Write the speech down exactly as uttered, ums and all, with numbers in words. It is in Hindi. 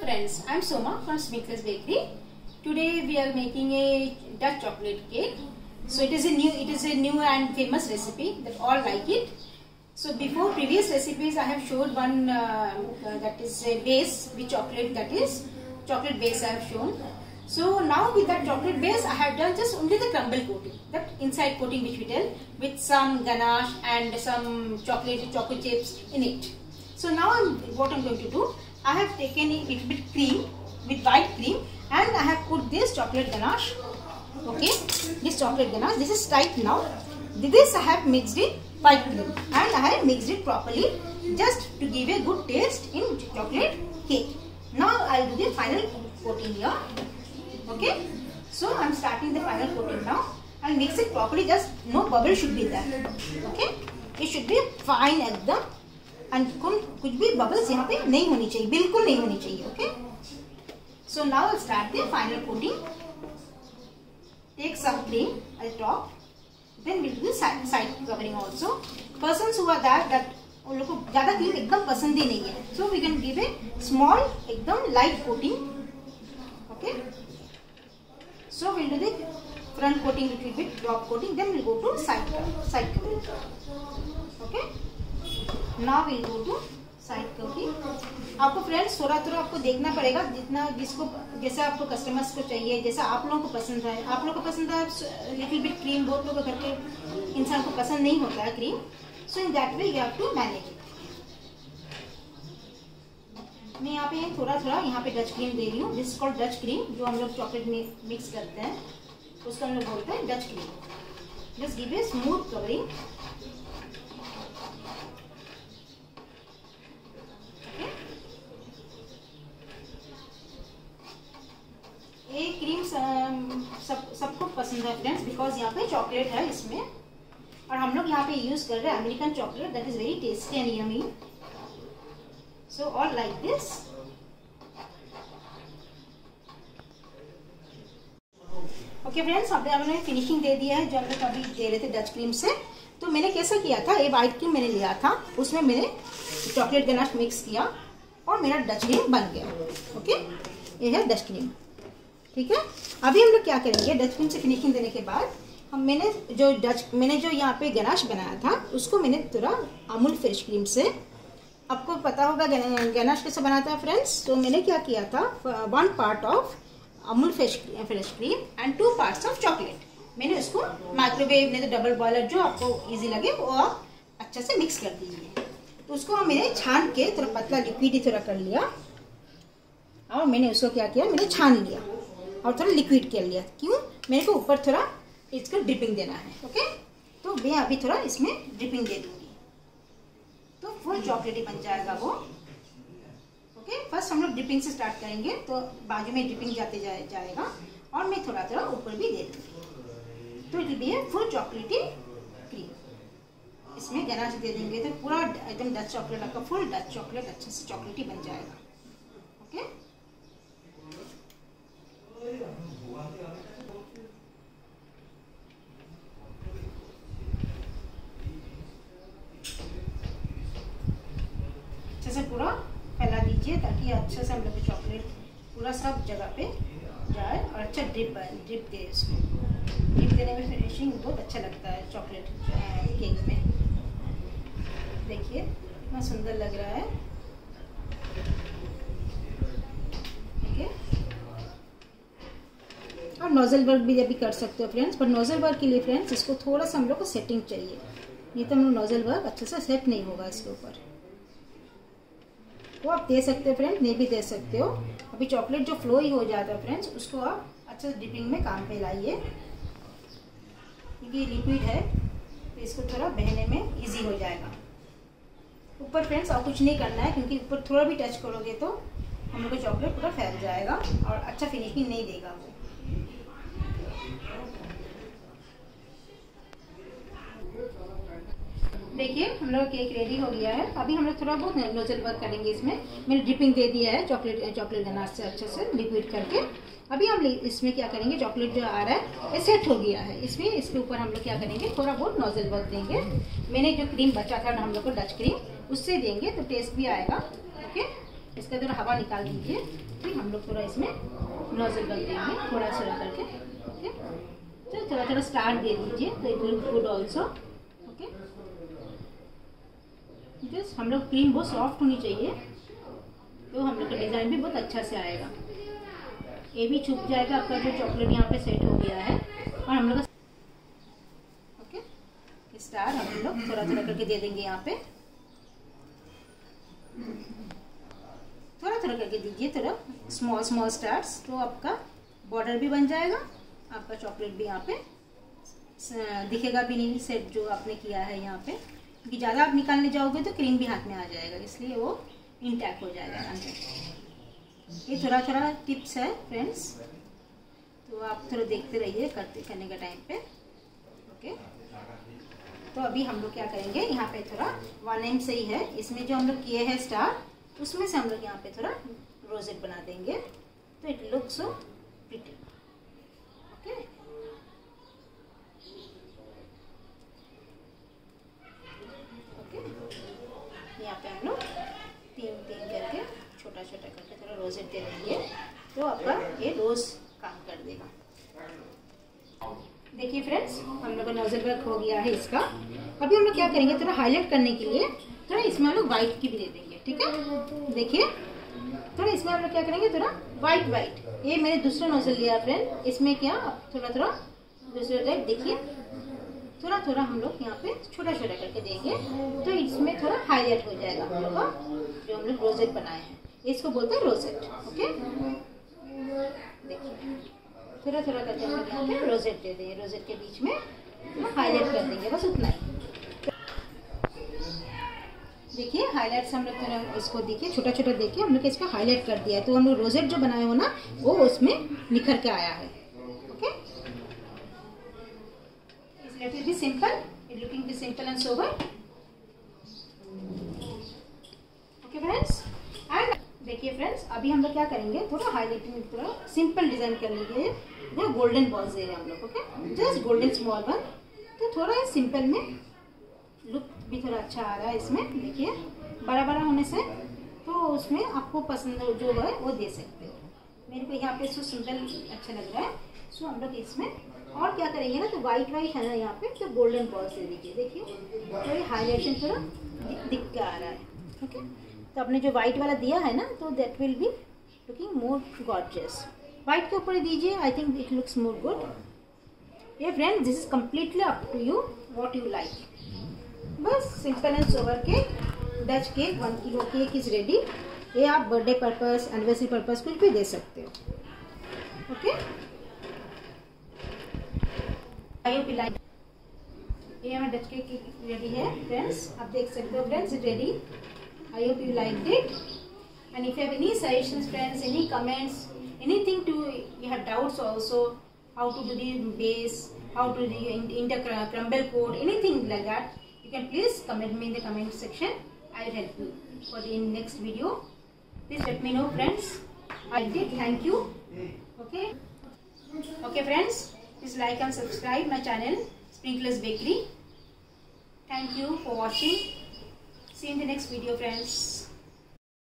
friends, I'm Soma from Smikla's Bakery. Today we are making a Dutch chocolate cake. So it is a new, it is a new and famous recipe that all like it. So before previous recipes, I have showed one uh, uh, that is a base with chocolate, that is chocolate base I have shown. So now with that chocolate base, I have done just only the crumble coating, that inside coating which we did with some ganache and some chocolate chocolate chips in it. So now I'm, what I'm going to do, I have taken a little bit cream with white cream and I have put this chocolate ganache. Okay, this chocolate ganache, this is tight now. This I have mixed in white cream and I have mixed it properly just to give a good taste in chocolate cake. Now I'll do the final coating here. Okay, so I'm starting the final coating now. I'll mix it properly, just no bubble should be there. Okay, it should be fine एकदम and कुछ भी bubbles यहाँ पे नहीं होनी चाहिए, बिल्कुल नहीं होनी चाहिए. Okay, so now I'll start the final coating. Take some cream at the top, then we'll do the side, side covering also. Persons who are that that उन लोग को ज़्यादा cream एकदम पसंद ही नहीं है, so we can give a small एकदम light coating. Okay. So we'll do the front coating little bit, top coating, then we'll go to side side coating. Okay. Now we'll go to side coating. आपको फ्रेंड्स थोड़ा थोड़ा आपको देखना पड़ेगा, जितना जिसको जैसा आपको कस्टमर्स को चाहिए, जैसा आप लोगों को पसंद है. आप लोगों को पसंद है लिटिल बिट क्रीम, बहुत लोगों को घर के इंसान को पसंद नहीं होता है cream. So in that way you have to manage it. मैं यहाँ पे थोड़ा थोड़ा यहाँ पे डच क्रीम दे रही हूँ. This is called Dutch cream, जो हम लोग चॉकलेट में मिक्स करते हैं उसको हम लोग बोलते हैं Dutch cream. Just give a smooth covering. ये क्रीम सब सबको पसंद है फ्रेंड्स, बिकॉज यहाँ पे चॉकलेट है इसमें और हम लोग यहाँ पे यूज कर रहे हैं American chocolate, that is very tasty and yummy. So all like this. Okay friends, अब हमने फिनिशिंग दे दिया है जो हम लोग अभी दे रहे थे डच क्रीम से. तो मैंने कैसा किया था, ये व्हाइट क्रीम मैंने लिया था, उसमें मैंने चॉकलेट गनाश मिक्स किया और मेरा डच क्रीम बन गया. ओके, ये है डच क्रीम. ठीक है, अभी हम लोग क्या करेंगे, डच क्रीम से फिनिशिंग देने के बाद हम मैंने जो डच मैंने जो यहाँ पे गनाश बनाया था उसको मैंने थोड़ा अमूल फ्रेश क्रीम से, आपको पता होगा गनाश कैसे बनाता है फ्रेंड्स. तो मैंने क्या किया था, one part of Amul fresh fresh cream and two parts of chocolate, मैंने उसको माइक्रोवेव नहीं तो डबल बॉयलर जो आपको इजी लगे वो आप अच्छा से मिक्स कर दीजिए. तो उसको मैंने छान के थोड़ा पतला लिक्विड ही थोड़ा कर लिया और मैंने उसको क्या किया, मैंने छान लिया और थोड़ा लिक्विड कर लिया. क्यों, मेरे को ऊपर थोड़ा इसको ड्रिपिंग देना है. ओके, तो मैं अभी थोड़ा इसमें ड्रिपिंग दे दूँगी तो फुल चॉकलेटी बन जाएगा वो. ओके, फर्स्ट हम लोग डिपिंग से स्टार्ट करेंगे, तो बाजू में डिपिंग जाते जाए जाएगा और मैं थोड़ा थोड़ा ऊपर भी दे दूँगी. तो it will be a full chocolaty cream. इसमें गनाश दे देंगे तो पूरा एकदम डच चॉकलेट आपका फुल डच चॉकलेट अच्छे से चॉकलेटी बन जाएगा. ओके, अच्छे से पूरा फैला दीजिए ताकि अच्छे से हम लोग चॉकलेट पूरा सब जगह पे जाए और अच्छा ड्रिप ड्रिप दे. इसमें ड्रिप देने में फिनिशिंग बहुत अच्छा लगता है चॉकलेट केक में. देखिए कितना सुंदर लग रहा है. ओके, और नोजल वर्क भी अभी कर सकते हो फ्रेंड्स, पर नोजल वर्क के लिए फ्रेंड्स इसको थोड़ा सा हम लोग को सेटिंग चाहिए, नहीं तो हम लोग नोजल वर्क अच्छे से सेट नहीं होगा इसके ऊपर. वो आप दे सकते हो फ्रेंड्स, नहीं भी दे सकते हो. अभी चॉकलेट जो फ्लो ही हो जाता है फ्रेंड्स, उसको आप अच्छे से डिपिंग में काम पे लाइए, क्योंकि लिक्विड है तो इसको थोड़ा बहने में इजी हो जाएगा. ऊपर फ्रेंड्स और कुछ नहीं करना है, क्योंकि ऊपर थोड़ा भी टच करोगे तो हम लोग को चॉकलेट पूरा फैल जाएगा और अच्छा फिनिशिंग नहीं देगा वो. देखिए हम लोग केक रेडी हो गया है. अभी हम लोग थोड़ा बहुत नोजल वर्क करेंगे इसमें. मैंने ड्रिपिंग दे दिया है चॉकलेट चॉकलेट गनाश से अच्छे से लिक्विड करके. अभी हम इसमें क्या करेंगे, चॉकलेट जो आ रहा है ये सेट हो गया है, इसमें इसके ऊपर हम लोग क्या करेंगे, थोड़ा बहुत नोजल वर्क देंगे. मैंने जो क्रीम बचा था हम लोग को डच क्रीम, उससे देंगे तो टेस्ट भी आएगा. ओके, इसका थोड़ा हवा निकाल दीजिए। ठीक, हम लोग थोड़ा इसमें नोजल कर देंगे थोड़ा सा करके। ओके, तो थोड़ा थोड़ा स्टार दे दीजिए तो it look good also. Okay, just हम लोग क्रीम बहुत सॉफ्ट होनी चाहिए तो हम लोग का डिज़ाइन भी बहुत अच्छा से आएगा। ये भी छुप जाएगा आपका जो चॉकलेट यहाँ पे सेट हो गया है। और हम लोग ओके स्टार हम लोग थोड़ा थोड़ा करके दे देंगे यहाँ पे, थोड़ा थोड़ा करके दीजिए, थोड़ा स्मॉल स्मॉल स्टार्स, तो आपका बॉर्डर भी बन जाएगा, आपका चॉकलेट भी यहाँ पे दिखेगा भी नहीं सेट जो आपने किया है यहाँ पे, क्योंकि ज़्यादा आप निकालने जाओगे तो क्रीम भी हाथ में आ जाएगा, इसलिए वो इंटैक्ट हो जाएगा अंदर। ये थोड़ा थोड़ा टिप्स है फ्रेंड्स, तो आप थोड़ा देखते रहिए करते करने का टाइम पे। ओके, तो अभी हम लोग क्या करेंगे, यहाँ पे थोड़ा वन एम से ही है, इसमें जो हम लोग किए हैं स्टार, उसमें से हम लोग यहाँ पे थोड़ा रोजेट बना देंगे तो it look so pretty. Okay, यहाँ पे हम लोग तीन तीन करके छोटा छोटा करके थोड़ा रोजेट दे देंगे तो आपका ये रोज काम कर देगा। देखिए फ्रेंड्स, हम लोग का नोजल वर्क हो गया है इसका। अभी हम लोग क्या करेंगे, थोड़ा हाईलाइट करने के लिए थोड़ा इसमें हम लोग व्हाइट की भी दे देंगे। ठीक है, देखिए थोड़ा इसमें हम लोग क्या करेंगे, थोड़ा व्हाइट व्हाइट। ये मैंने दूसरा नोजल लिया फ्रेंड, इसमें क्या थोड़ा थोड़ा दूसरा टाइप, देखिए थोड़ा थोड़ा हम लोग यहाँ पे छोटा छोटा करके देंगे तो इसमें थोड़ा हाईलाइट हो जाएगा हम लोग का जो हम लोग रोजेट बनाए हैं, इसको बोलते हैं रोजेट। ओके, देखिए थोड़ा थोड़ा करके हम लोग यहाँ पे रोजेट दे देंगे, रोजेट के बीच में हाईलाइट कर देंगे, बस उतना ही। देखिए हाईलाइट्स हम लोग थोड़ा इसको देखिए छोटा छोटा देखिए हम लोग इसका हाईलाइट कर दिया है, तो हम लोग रोजेट जो बनाए हो ना वो उसमें निखर के आया है। Okay, let it be simple, it looking be simple and sober. Okay friends, and देखिए फ्रेंड्स, अभी हम लोग क्या करेंगे, थोड़ा हाईलाइटिंग, थोड़ा सिंपल डिजाइन करने के लिए वो गोल्डन बॉल्स दे रहे हैं हम लोग। Okay, just golden small one, तो थोड़ा सिंपल में लुक भी थोड़ा अच्छा आ रहा है इसमें। देखिए बड़ा बड़ा होने से तो उसमें आपको पसंद जो है वो दे सकते हो। मेरे को यहाँ पे सो सिंपल अच्छा लग रहा है, सो हम लोग इसमें और क्या करेंगे ना, तो व्हाइट व्हाइट है ना यहाँ पे, तो गोल्डन बॉल्स दे दीजिए। देखिए तो ये हाईलाइटेशन थोड़ा दिख, दिख के आ रहा है। ओके, तो आपने जो व्हाइट वाला दिया है ना, तो that will be looking more gorgeous. White के ऊपर दीजिए, I think it looks more good. ये friends, this is completely up to you what you like. बस simple and sober cake, Dutch cake, one kilo cake is ready. ये आप बर्थडे पर्पस, एनिवर्सरी पर्पस कुछ भी दे सकते हो। ओके, ये हमारा डच केक रेडी है फ्रेंड्स, आप देख सकते हो friends, it ready. I hope you like it, and if you have any suggestions friends, any comments, anything to you have doubts also, how to do the base, how to do the in the crumble coat, anything like that, you can please comment me in the comment section. I will help you for the next video. Please let me know friends. I did thank you. Okay, okay friends, please like and subscribe my channel Sprinkles Bakery. Thank you for watching. See you in the next video friends.